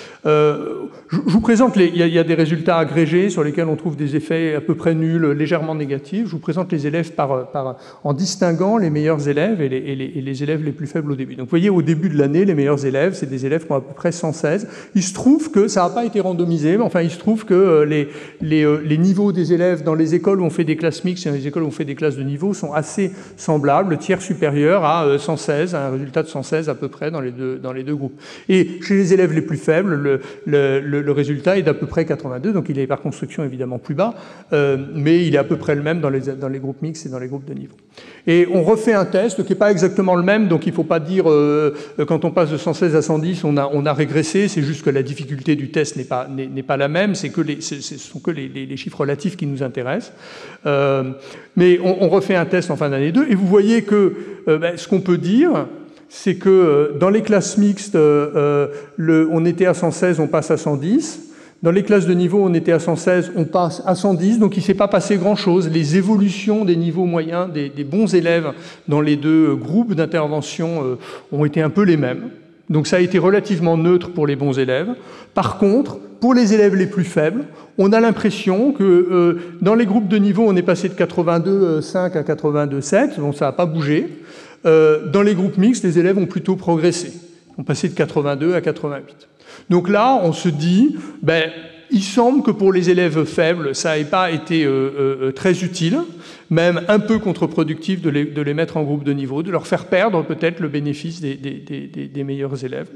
Euh, je vous présente, les, il, y a, il y a des résultats agrégés sur lesquels on trouve des effets à peu près nuls, légèrement négatifs. Je vous présente les élèves par, par, en distinguant les meilleurs élèves et les, et, les, et les élèves les plus faibles au début. Donc vous voyez, au début de l'année, les meilleurs élèves, c'est des élèves qui ont à peu près cent seize. Il se trouve que, ça n'a pas été randomisé, mais enfin il se trouve que les, les, les niveaux des élèves dans les écoles où on fait des classes mixtes et dans les écoles où on fait des classes de niveau sont assez semblables. Le tiers supérieur à cent seize, un résultat de cent seize à peu près dans les deux, dans les deux groupes. Et chez les élèves les plus faibles, le, le, le, le résultat est d'à peu près quatre-vingt-deux, donc il est par construction évidemment plus bas, euh, mais il est à peu près le même dans les, dans les groupes mixtes et dans les groupes de niveau. Et on refait un test qui n'est pas exactement le même, donc il ne faut pas dire euh, quand on passe de cent seize à cent dix, on a, on a régressé, c'est juste que la difficulté du test n'est pas, n'est, n'est pas la même, c'est que les, c'est, ce sont que les, les, les chiffres relatifs qui nous intéressent. Euh, mais on, on refait un test en fin d'année deux, et vous voyez que euh, ben, ce qu'on peut dire, c'est que euh, dans les classes mixtes, euh, le, on était à cent seize, on passe à cent dix. Dans les classes de niveau, on était à cent seize, on passe à cent dix, donc il ne s'est pas passé grand-chose. Les évolutions des niveaux moyens des, des bons élèves dans les deux groupes d'intervention euh, ont été un peu les mêmes. Donc ça a été relativement neutre pour les bons élèves. Par contre, pour les élèves les plus faibles, on a l'impression que euh, dans les groupes de niveau, on est passé de quatre-vingt-deux virgule cinq à quatre-vingt-deux virgule sept, donc ça n'a pas bougé. Euh, dans les groupes mixtes, les élèves ont plutôt progressé. Ils ont passé de quatre-vingt-deux à quatre-vingt-huit. Donc là, on se dit, ben, il semble que pour les élèves faibles, ça n'ait pas été euh, euh, très utile, même un peu contre-productif de les, de les mettre en groupe de niveau, de leur faire perdre peut-être le bénéfice des, des, des, des meilleurs élèves.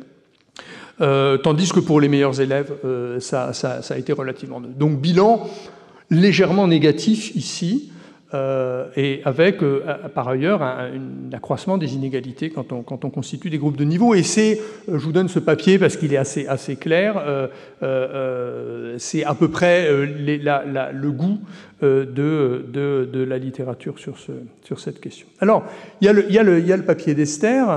Euh, tandis que pour les meilleurs élèves, euh, ça, ça, ça a été relativement neutre. Donc bilan légèrement négatif ici, Euh, et avec, euh, par ailleurs, un, un accroissement des inégalités quand on, quand on constitue des groupes de niveau. Et c'est, euh, je vous donne ce papier parce qu'il est assez, assez clair, euh, euh, c'est à peu près euh, les, la, la, le goût euh, de, de, de la littérature sur, ce, sur cette question. Alors, il y a le, il y a le, il y a le papier d'Esther.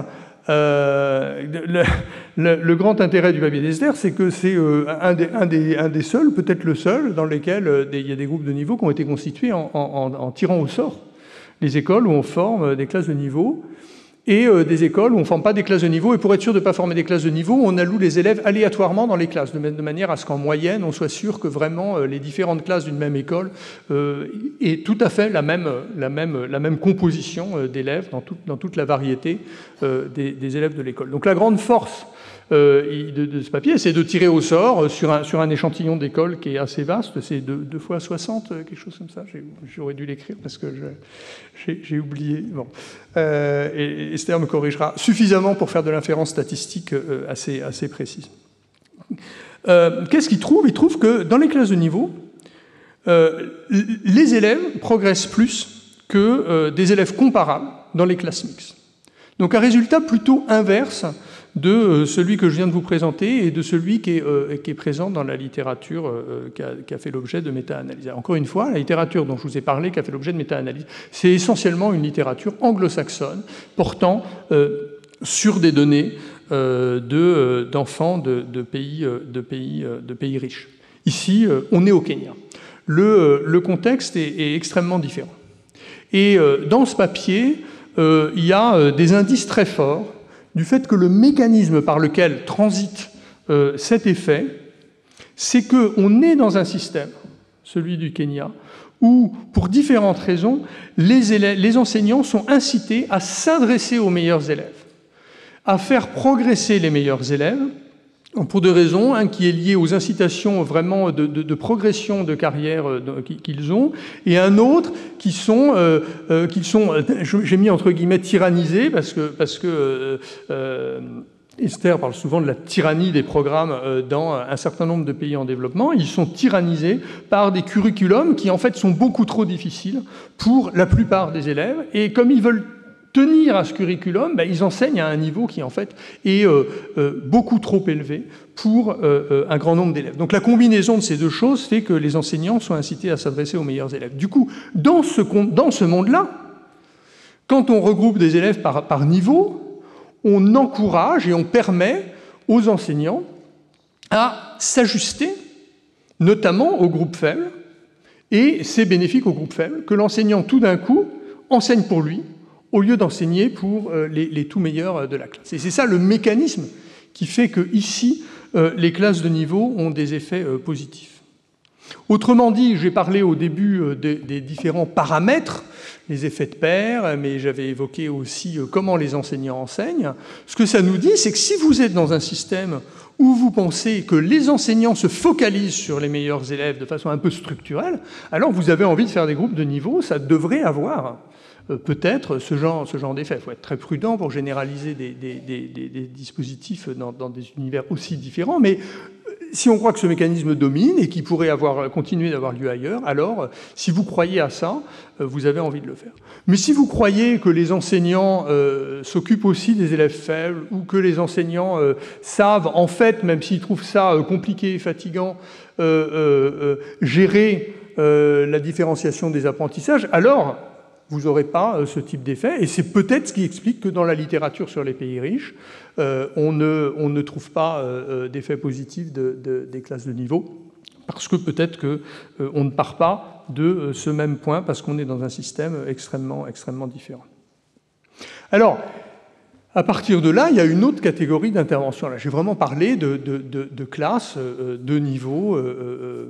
Euh, le, le, le grand intérêt du papier d'Esther, c'est que c'est euh, un, des, un, des, un des seuls, peut-être le seul, dans lesquels euh, des, il y a des groupes de niveau qui ont été constitués en, en, en tirant au sort les écoles où on forme des classes de niveau et euh, des écoles où on ne forme pas des classes de niveau. Et pour être sûr de ne pas former des classes de niveau, on alloue les élèves aléatoirement dans les classes, de, de manière à ce qu'en moyenne, on soit sûr que vraiment euh, les différentes classes d'une même école euh, aient tout à fait la même, la même, la même composition euh, d'élèves dans, tout, dans toute la variété euh, des, des élèves de l'école. Donc la grande force euh, de, de ce papier, c'est de tirer au sort sur un, sur un échantillon d'école qui est assez vaste, c'est deux fois soixante, quelque chose comme ça, j'aurais dû l'écrire parce que j'ai oublié. Bon. Euh, et Esther me corrigera, suffisamment pour faire de l'inférence statistique euh, assez, assez précise. Euh, Qu'est-ce qu'il trouve? Il trouve que dans les classes de niveau, euh, les élèves progressent plus que euh, des élèves comparables dans les classes mixtes. Donc un résultat plutôt inverse de euh, celui que je viens de vous présenter et de celui qui est, euh, qui est présent dans la littérature euh, qui, a, qui a fait l'objet de méta-analyse. Encore une fois, la littérature dont je vous ai parlé, qui a fait l'objet de méta-analyse, c'est essentiellement une littérature anglo-saxonne portant euh, sur des données euh, d'enfants de, de, de, pays, de, pays, de pays riches. Ici, euh, on est au Kenya. Le, le contexte est, est extrêmement différent. Et euh, dans ce papier, euh, il y a euh, des indices très forts du fait que le mécanisme par lequel transite euh, cet effet, c'est qu'on est dans un système, celui du Kenya, où, pour différentes raisons, les, élèves, les enseignants sont incités à s'adresser aux meilleurs élèves, à faire progresser les meilleurs élèves, pour deux raisons, un qui est lié aux incitations vraiment de, de, de progression de carrière qu'ils ont, et un autre qui sont, euh, euh, qu'ils sont, j'ai mis entre guillemets tyrannisés, parce que, parce que euh, euh, Esther parle souvent de la tyrannie des programmes euh, dans un certain nombre de pays en développement. Ils sont tyrannisés par des curriculums qui en fait sont beaucoup trop difficiles pour la plupart des élèves, et comme ils veulent tenir à ce curriculum, ben, ils enseignent à un niveau qui en fait est euh, euh, beaucoup trop élevé pour euh, euh, un grand nombre d'élèves. Donc la combinaison de ces deux choses fait que les enseignants sont incités à s'adresser aux meilleurs élèves. Du coup, dans ce, dans ce monde-là, quand on regroupe des élèves par, par niveau, on encourage et on permet aux enseignants à s'ajuster, notamment aux groupes faibles, et c'est bénéfique aux groupes faibles que l'enseignant tout d'un coup enseigne pour lui, au lieu d'enseigner pour euh, les, les tout meilleurs de la classe. Et c'est ça le mécanisme qui fait que ici, euh, les classes de niveau ont des effets euh, positifs. Autrement dit, j'ai parlé au début euh, des, des différents paramètres, les effets de pair, mais j'avais évoqué aussi euh, comment les enseignants enseignent. Ce que ça nous dit, c'est que si vous êtes dans un système où vous pensez que les enseignants se focalisent sur les meilleurs élèves de façon un peu structurelle, alors vous avez envie de faire des groupes de niveau, ça devrait avoir peut-être ce genre, ce genre d'effet. Il faut être très prudent pour généraliser des, des, des, des dispositifs dans, dans des univers aussi différents, mais si on croit que ce mécanisme domine et qu'il pourrait avoir, continuer d'avoir lieu ailleurs, alors, si vous croyez à ça, vous avez envie de le faire. Mais si vous croyez que les enseignants euh, s'occupent aussi des élèves faibles, ou que les enseignants euh, savent, en fait, même s'ils trouvent ça euh, compliqué et fatigant, euh, euh, euh, gérer euh, la différenciation des apprentissages, alors vous n'aurez pas euh, ce type d'effet. Et c'est peut-être ce qui explique que dans la littérature sur les pays riches, euh, on, ne, on ne trouve pas euh, d'effet positif de, de, des classes de niveau, parce que peut-être qu'on euh, ne part pas de euh, ce même point, parce qu'on est dans un système extrêmement, extrêmement différent. Alors, à partir de là, il y a une autre catégorie d'intervention. Là, j'ai vraiment parlé de, de, de, de classes, euh, de niveaux euh, euh,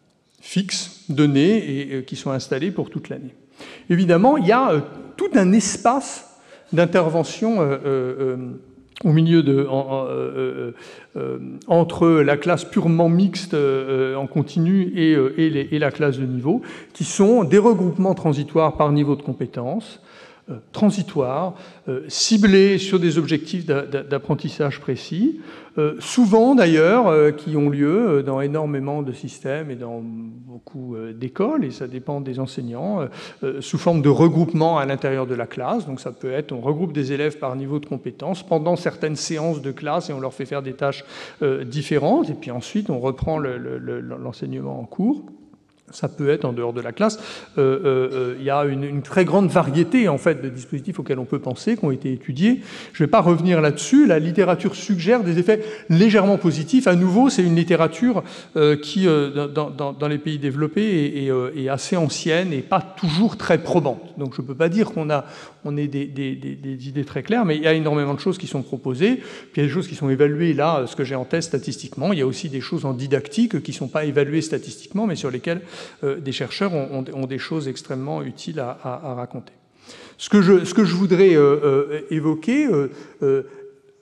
fixes, donnés, et euh, qui sont installés pour toute l'année. Évidemment, il y a euh, tout un espace d'intervention euh, euh, au milieu de, en, euh, euh, entre la classe purement mixte euh, en continu et, euh, et, les, et la classe de niveau, qui sont des regroupements transitoires par niveau de compétence, euh, transitoires, euh, ciblés sur des objectifs d'apprentissage précis, euh, souvent d'ailleurs euh, qui ont lieu dans énormément de systèmes et dans beaucoup euh, d'écoles, et ça dépend des enseignants, euh, sous forme de regroupement à l'intérieur de la classe. Donc ça peut être, on regroupe des élèves par niveau de compétence pendant certaines séances de classe et on leur fait faire des tâches euh, différentes, et puis ensuite on reprend le, le, le, l'enseignement en cours. Ça peut être en dehors de la classe. Euh, euh, il y a une, une très grande variété en fait de dispositifs auxquels on peut penser, qui ont été étudiés. Je ne vais pas revenir là-dessus. La littérature suggère des effets légèrement positifs. À nouveau, c'est une littérature euh, qui, euh, dans, dans, dans les pays développés, est, est, euh, est assez ancienne et pas toujours très probante. Donc, je ne peux pas dire qu'on a, on ait des, des, des, des idées très claires, mais il y a énormément de choses qui sont proposées. Puis il y a des choses qui sont évaluées là, ce que j'ai en tête statistiquement. Il y a aussi des choses en didactique qui ne sont pas évaluées statistiquement, mais sur lesquelles Euh, des chercheurs ont, ont, ont des choses extrêmement utiles à, à, à raconter. Ce que je, ce que je voudrais euh, euh, évoquer, euh, euh,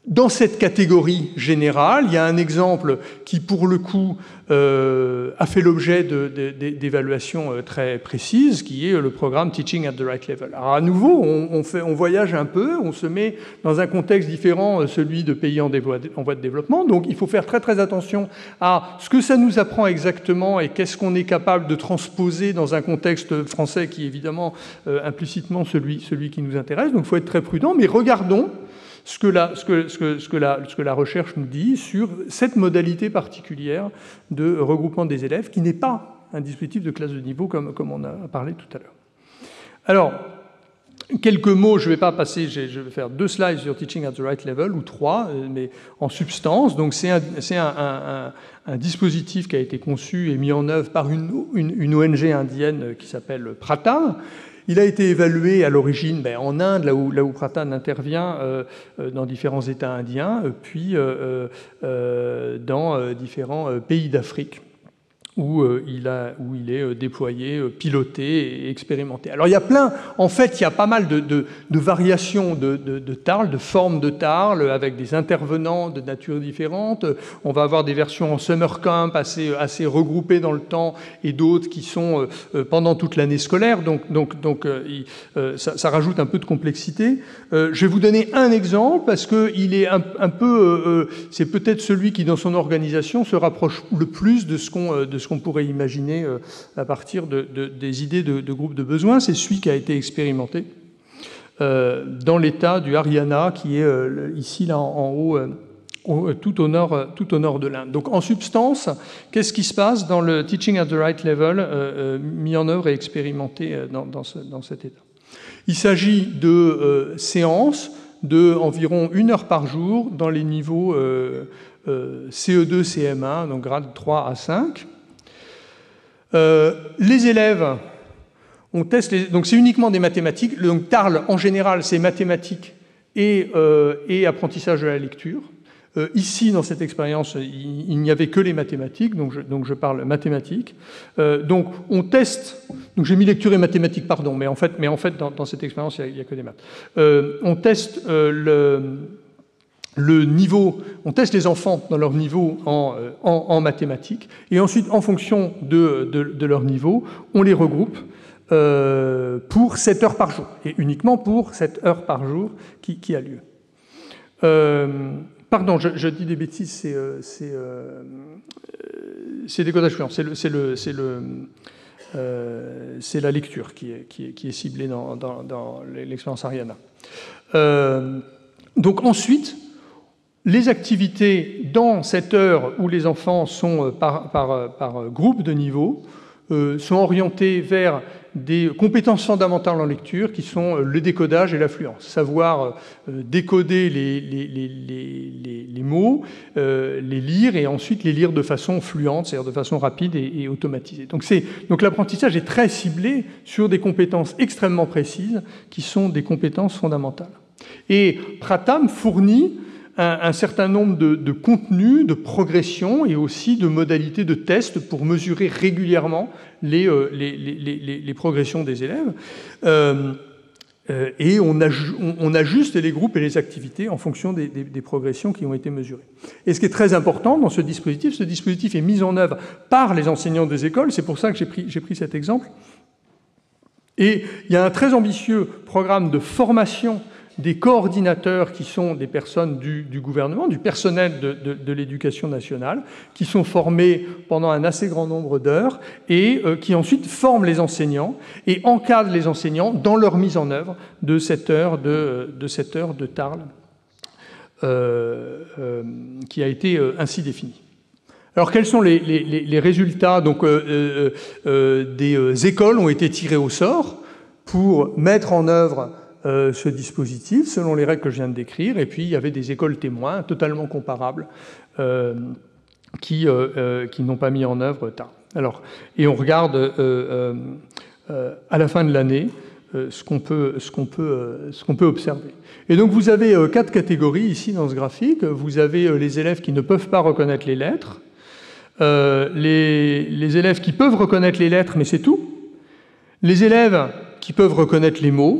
dans cette catégorie générale, il y a un exemple qui, pour le coup, euh, a fait l'objet d'évaluations très précises, qui est le programme Teaching at the Right Level. Alors, à nouveau, on, on, fait, on voyage un peu, on se met dans un contexte différent, celui de pays en, en voie de développement. Donc, il faut faire très, très attention à ce que ça nous apprend exactement et qu'est-ce qu'on est capable de transposer dans un contexte français qui est évidemment euh, implicitement celui, celui qui nous intéresse. Donc, il faut être très prudent, mais regardons Ce que, la, ce, que, ce, que, ce, que la, ce que la recherche nous dit sur cette modalité particulière de regroupement des élèves, qui n'est pas un dispositif de classe de niveau comme, comme on a parlé tout à l'heure. Alors, quelques mots, je ne vais pas passer, je vais faire deux slides sur Teaching at the Right Level, ou trois, mais en substance. Donc, c'est un, un, un, un dispositif qui a été conçu et mis en œuvre par une, une, une O N G indienne qui s'appelle Pratham. Il a été évalué à l'origine ben, en Inde, là où, là où Pratham intervient, euh, dans différents États indiens, puis euh, euh, dans euh, différents euh, pays d'Afrique, où, euh, il a, où il est euh, déployé, euh, piloté et expérimenté. Alors il y a plein, en fait, il y a pas mal de, de, de variations de, de, de Tarl, de formes de Tarl, avec des intervenants de nature différente. On va avoir des versions en summer camp, assez, assez regroupées dans le temps, et d'autres qui sont euh, pendant toute l'année scolaire, donc, donc, donc euh, il, euh, ça, ça rajoute un peu de complexité. Euh, je vais vous donner un exemple, parce qu'il est un, un peu, euh, c'est peut-être celui qui, dans son organisation, se rapproche le plus de ce qu'on de ce qu'on pourrait imaginer euh, à partir de, de, des idées de, de groupes de besoins. C'est celui qui a été expérimenté euh, dans l'État du Haryana, qui est euh, ici, là, en, en haut, euh, au, tout, au nord, tout au nord de l'Inde. Donc, en substance, qu'est-ce qui se passe dans le Teaching at the Right Level, euh, euh, mis en œuvre et expérimenté dans, dans, ce, dans cet État? Il s'agit de euh, séances de environ une heure par jour dans les niveaux euh, euh, C E deux, C M un, donc grade trois à cinq. Euh, les élèves, on teste les, donc c'est uniquement des mathématiques. Donc Tarl, en général, c'est mathématiques et, euh, et apprentissage de la lecture. Euh, ici, dans cette expérience, il, il n'y avait que les mathématiques, donc je, donc je parle mathématiques. Euh, donc on teste, donc j'ai mis lecture et mathématiques, pardon, mais en fait, mais en fait dans, dans cette expérience, il n'y a, a que des maths. Euh, on teste euh, le... le niveau, on teste les enfants dans leur niveau en, en, en mathématiques, et ensuite, en fonction de, de, de leur niveau, on les regroupe euh, pour sept heures par jour, et uniquement pour sept heures par jour qui, qui a lieu. Euh, pardon, je, je dis des bêtises, c'est euh, euh, décodage fluent, c'est le, c'est le, c'est le, euh, c'est la lecture qui est, qui est, qui est ciblée dans, dans, dans l'expérience Haryana. Euh, donc ensuite, les activités dans cette heure où les enfants sont par, par, par groupe de niveau euh, sont orientées vers des compétences fondamentales en lecture qui sont le décodage et l'affluence. Savoir euh, décoder les, les, les, les, les mots, euh, les lire et ensuite les lire de façon fluente, c'est-à-dire de façon rapide et, et automatisée. Donc, donc l'apprentissage est très ciblé sur des compétences extrêmement précises qui sont des compétences fondamentales. Et Pratham fournit Un, un certain nombre de, de contenus, de progressions et aussi de modalités de tests pour mesurer régulièrement les, euh, les, les, les, les progressions des élèves. Euh, euh, et on, aj on, on ajuste les groupes et les activités en fonction des, des, des progressions qui ont été mesurées. Et ce qui est très important dans ce dispositif, ce dispositif est mis en œuvre par les enseignants des écoles, c'est pour ça que j'ai pris, j'ai pris cet exemple. Et il y a un très ambitieux programme de formation des coordinateurs qui sont des personnes du, du gouvernement, du personnel de, de, de l'éducation nationale, qui sont formés pendant un assez grand nombre d'heures et euh, qui ensuite forment les enseignants et encadrent les enseignants dans leur mise en œuvre de cette heure de, de, cette heure de Tarl euh, euh, qui a été euh, ainsi définie. Alors, quels sont les, les, les résultats? Donc, euh, euh, euh, des euh, écoles ont été tirées au sort pour mettre en œuvre Euh, ce dispositif, selon les règles que je viens de décrire, et puis il y avait des écoles témoins totalement comparables euh, qui, euh, euh, qui n'ont pas mis en œuvre Tarl. Alors, et on regarde euh, euh, euh, à la fin de l'année euh, ce qu'on peut, ce qu'on peut, euh, ce qu'on peut observer. Et donc vous avez euh, quatre catégories ici dans ce graphique. Vous avez euh, les élèves qui ne peuvent pas reconnaître les lettres, euh, les, les élèves qui peuvent reconnaître les lettres, mais c'est tout, les élèves qui peuvent reconnaître les mots,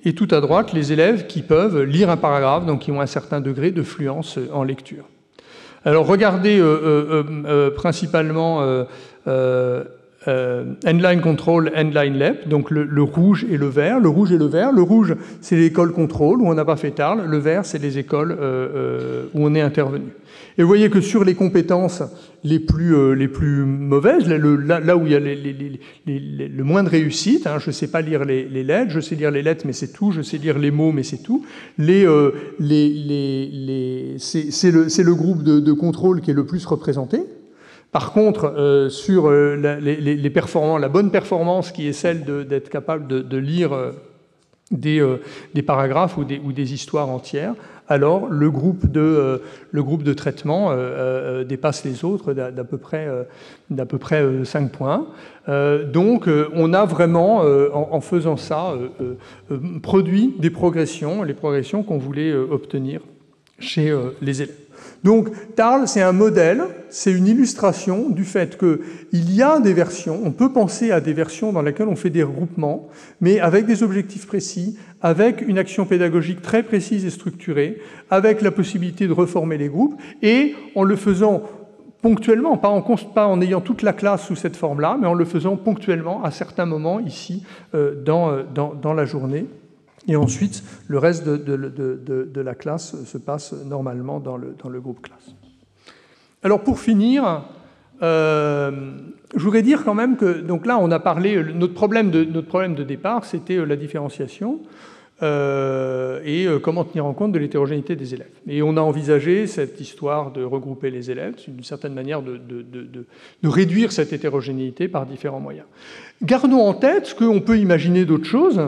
et tout à droite, les élèves qui peuvent lire un paragraphe, donc qui ont un certain degré de fluence en lecture. Alors regardez euh, euh, euh, principalement euh, euh, euh, Endline Control, Endline Lep, donc le, le rouge et le vert. Le rouge et le vert. Le rouge, c'est l'école contrôle où on n'a pas fait tard. Le vert, c'est les écoles euh, euh, où on est intervenu. Et vous voyez que sur les compétences les plus, euh, les plus mauvaises, là, le, là, là où il y a les, les, les, les, le moins de réussite, hein, je ne sais pas lire les, les lettres, je sais lire les lettres, mais c'est tout, je sais lire les mots, mais c'est tout. Les, euh, les, les, les, c'est le, le groupe de, de contrôle qui est le plus représenté. Par contre, euh, sur euh, la, les, les performances, la bonne performance qui est celle d'être capable de, de lire euh, des, euh, des paragraphes ou des, ou des histoires entières, alors le groupe de, euh, le groupe de traitement euh, euh, dépasse les autres d'à peu près, euh, d'à peu près euh, cinq points. Euh, donc euh, on a vraiment, euh, en, en faisant ça, euh, euh, produit des progressions, les progressions qu'on voulait euh, obtenir chez euh, les élèves. Donc, Tarl, c'est un modèle, c'est une illustration du fait qu'il y a des versions, on peut penser à des versions dans lesquelles on fait des regroupements, mais avec des objectifs précis, avec une action pédagogique très précise et structurée, avec la possibilité de reformer les groupes, et en le faisant ponctuellement, pas en, pas en ayant toute la classe sous cette forme-là, mais en le faisant ponctuellement à certains moments ici euh, dans, dans, dans la journée. Et ensuite, le reste de, de, de, de, de la classe se passe normalement dans le, dans le groupe classe. Alors pour finir, euh, je voudrais dire quand même que, donc là on a parlé, notre problème de, notre problème de départ c'était la différenciation euh, et comment tenir en compte de l'hétérogénéité des élèves. Et on a envisagé cette histoire de regrouper les élèves, c'est une certaine manière de, de, de, de, de réduire cette hétérogénéité par différents moyens. Gardons en tête qu'on peut imaginer d'autres choses,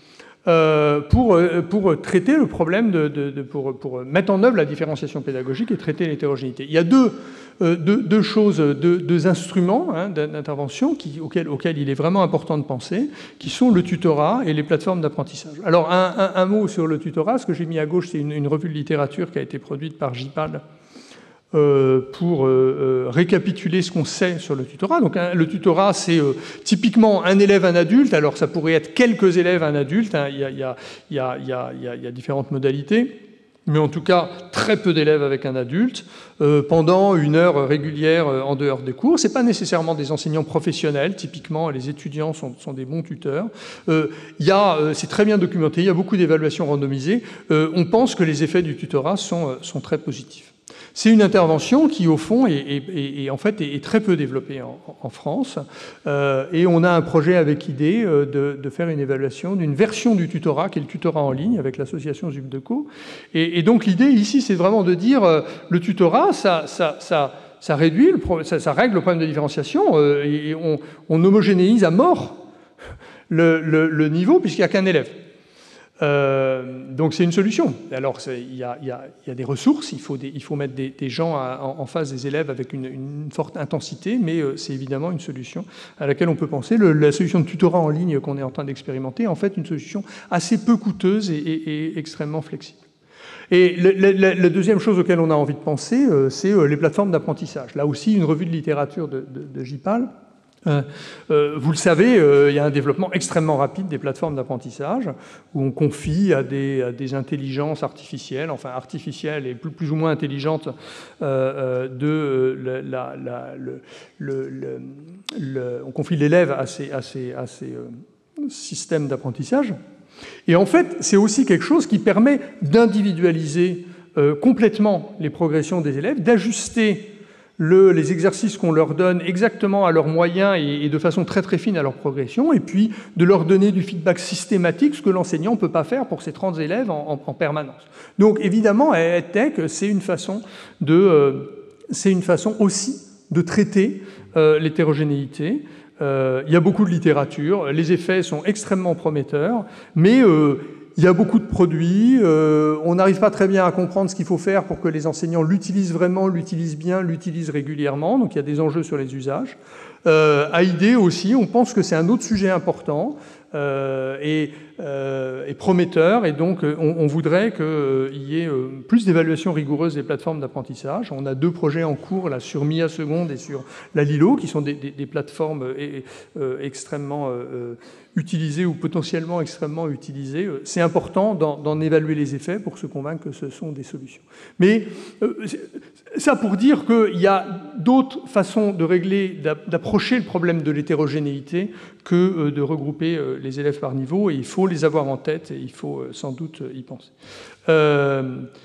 Euh, pour, pour traiter le problème, de, de, de, pour, pour mettre en œuvre la différenciation pédagogique et traiter l'hétérogénéité. Il y a deux, euh, deux, deux choses, deux, deux instruments hein, d'intervention auxquels, auxquels il est vraiment important de penser, qui sont le tutorat et les plateformes d'apprentissage. Alors, un, un, un mot sur le tutorat. Ce que j'ai mis à gauche, c'est une, une revue de littérature qui a été produite par J P A L Euh, pour euh, récapituler ce qu'on sait sur le tutorat. Donc, hein, le tutorat, c'est euh, typiquement un élève, un adulte. Alors, ça pourrait être quelques élèves, un adulte. Hein. Il y a, il y a, il y a, il y a, il y a, il y a différentes modalités. Mais en tout cas, très peu d'élèves avec un adulte euh, pendant une heure régulière euh, en dehors des cours. Ce n'est pas nécessairement des enseignants professionnels. Typiquement, les étudiants sont, sont des bons tuteurs. Euh, il y a, euh, c'est très bien documenté. Il y a beaucoup d'évaluations randomisées. Euh, on pense que les effets du tutorat sont, euh, sont très positifs. C'est une intervention qui, au fond, est, est, est, est en fait, est très peu développée en, en France. Euh, et on a un projet avec I D E euh, de, de faire une évaluation d'une version du tutorat, qui est le tutorat en ligne, avec l'association ZUPDECO. Et, et donc, l'idée ici, c'est vraiment de dire euh, le tutorat, ça, ça, ça, ça réduit, le, ça, ça règle le problème de différenciation, euh, et on, on homogénéise à mort le, le, le niveau, puisqu'il n'y a qu'un élève. Euh, donc c'est une solution. Alors il y, y, y a des ressources, il faut, des, il faut mettre des, des gens à, en, en face des élèves avec une, une forte intensité, mais euh, c'est évidemment une solution à laquelle on peut penser. Le, la solution de tutorat en ligne qu'on est en train d'expérimenter est en fait une solution assez peu coûteuse et, et, et extrêmement flexible. Et le, le, la deuxième chose auquel on a envie de penser, euh, c'est euh, les plateformes d'apprentissage. Là aussi, une revue de littérature de, de, de J P A L. Euh, euh, vous le savez, euh, il y a un développement extrêmement rapide des plateformes d'apprentissage où on confie à des, à des intelligences artificielles, enfin artificielles et plus, plus ou moins intelligentes, euh, de la, la, le, le, le, le, on confie l'élève à ces, à ces, à ces euh, systèmes d'apprentissage. Et en fait, c'est aussi quelque chose qui permet d'individualiser euh, complètement les progressions des élèves, d'ajuster Le, les exercices qu'on leur donne exactement à leurs moyens et, et de façon très très fine à leur progression, et puis de leur donner du feedback systématique, ce que l'enseignant ne peut pas faire pour ses trente élèves en, en, en permanence. Donc évidemment, EdTech, c'est une façon de, euh, c'est une façon aussi de traiter euh, l'hétérogénéité. Euh, il y a beaucoup de littérature, les effets sont extrêmement prometteurs, mais euh, il y a beaucoup de produits, euh, on n'arrive pas très bien à comprendre ce qu'il faut faire pour que les enseignants l'utilisent vraiment, l'utilisent bien, l'utilisent régulièrement, donc il y a des enjeux sur les usages. Euh, à I D E aussi, on pense que c'est un autre sujet important euh, et, euh, et prometteur, et donc on, on voudrait qu'il euh, y ait euh, plus d'évaluation rigoureuse des plateformes d'apprentissage. On a deux projets en cours là, sur Mia Seconde et sur la Lilo, qui sont des, des, des plateformes euh, euh, extrêmement euh, utilisées ou potentiellement extrêmement utilisées. C'est important d'en évaluer les effets pour se convaincre que ce sont des solutions. Mais euh, ça pour dire qu'il y a d'autres façons de régler, d'approcher le problème de l'hétérogénéité que euh, de regrouper euh, les élèves par niveau, et il faut les avoir en tête et il faut euh, sans doute y penser. Euh,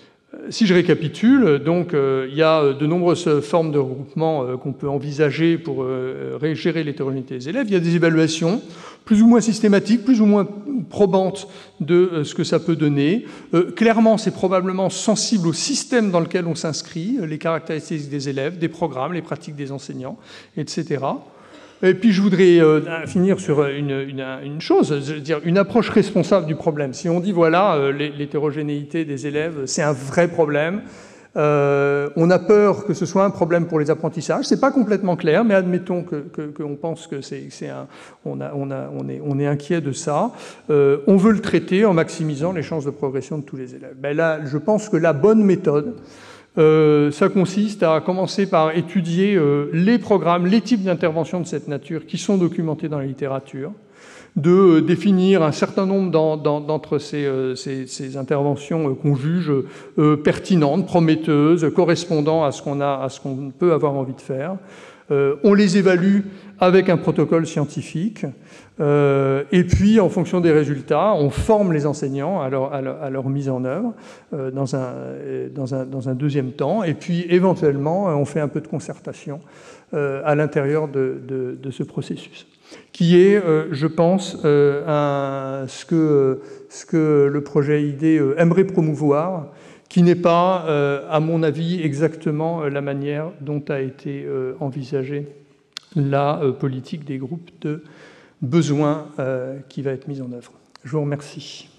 Si je récapitule, donc euh, il y a de nombreuses formes de regroupement euh, qu'on peut envisager pour euh, gérer l'hétérogénéité des élèves. Il y a des évaluations plus ou moins systématiques, plus ou moins probantes de euh, ce que ça peut donner. Euh, clairement, c'est probablement sensible au système dans lequel on s'inscrit, les caractéristiques des élèves, des programmes, les pratiques des enseignants, et cetera. Et puis je voudrais euh, finir sur une, une, une chose, je veux dire, une approche responsable du problème. Si on dit, voilà, euh, l'hétérogénéité des élèves, c'est un vrai problème, euh, on a peur que ce soit un problème pour les apprentissages, c'est pas complètement clair, mais admettons qu'on que, que pense que c'est un... On, a, on, a, on, est, on est inquiet de ça, euh, on veut le traiter en maximisant les chances de progression de tous les élèves. Ben là, je pense que la bonne méthode, Euh, ça consiste à commencer par étudier euh, les programmes, les types d'interventions de cette nature qui sont documentés dans la littérature, de euh, définir un certain nombre d'entre ces, euh, ces, ces interventions euh, qu'on juge euh, pertinentes, prometteuses, correspondant à ce qu'on a, à ce qu'on peut avoir envie de faire. Euh, on les évalue avec un protocole scientifique, euh, et puis en fonction des résultats, on forme les enseignants à leur, à leur, à leur mise en œuvre euh, dans, un, dans, un, dans un deuxième temps, et puis éventuellement on fait un peu de concertation euh, à l'intérieur de, de, de ce processus, qui est, euh, je pense, euh, un, ce, que, ce que le projet I D E aimerait promouvoir, qui n'est pas, euh, à mon avis, exactement la manière dont a été euh, envisagée la euh, politique des groupes de besoins euh, qui va être mise en œuvre. Je vous remercie.